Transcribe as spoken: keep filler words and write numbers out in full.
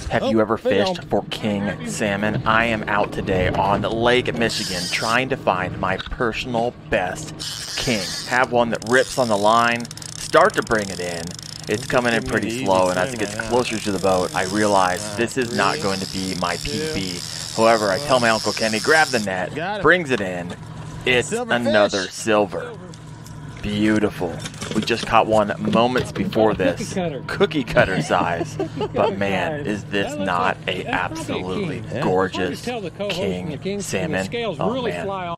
Have you ever fished for king salmon? I am out today on Lake Michigan trying to find my personal best king. Have one that rips on the line, start to bring it in. It's coming in pretty slow, and as it gets closer to the boat, I realize this is not going to be my P B. However, I tell my Uncle Kenny, grab the net, brings it in. It's another silver. Beautiful. We just caught one moments before this, cookie cutter size. But man, is this not a absolutely gorgeous king salmon? Oh man.